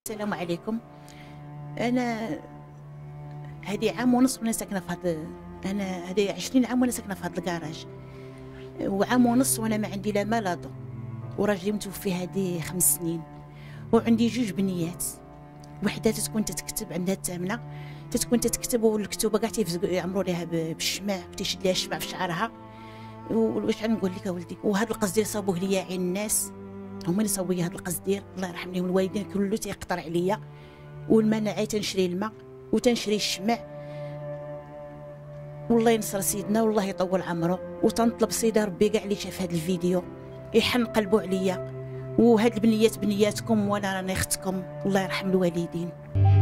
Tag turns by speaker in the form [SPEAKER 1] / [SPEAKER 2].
[SPEAKER 1] السلام عليكم. انا هذه عام ونص وانا ساكنه في انا هذه 20 عام وانا ساكنه في هذا الكراج، وعام ونص وانا ما عندي لا ما لا ضو، وراجلي متوفي هذه 5 سنين، وعندي 2 بنيات، وحده تكون تتكتب عندها الثامنه، تكون تتكتب والكتوبه كاع يعمروا لها بالشمع، تيشد لها الشمع في شعرها. واش غنقول لك اولدي، وهذا القصدير صابوه ليا عين الناس، هما اللي صاوبوا لي هذا القصدير، الله يرحم لهم الوالدين كله تيقطر عليا، والمناعي تنشري الماء وتنشري الشمع، والله ينصر سيدنا والله يطول عمره. وتنطلب سيدي ربي كاع اللي شاف هذا الفيديو يحن قلبه عليا، وهاد البنيات بنياتكم وانا راني اختكم، الله يرحم الوالدين.